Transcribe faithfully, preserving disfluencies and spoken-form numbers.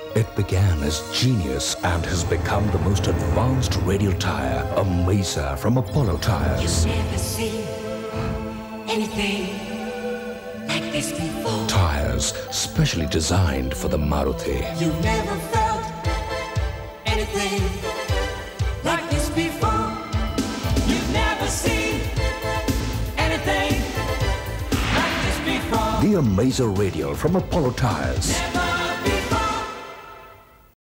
It began as genius and has become the most advanced radial tire, Amazer from Apollo Tyres. You've never seen anything like this before. Tyres specially designed for the Maruti. You've never felt anything like this before. You've never seen anything like this before. The Amazer radial from Apollo Tyres. Never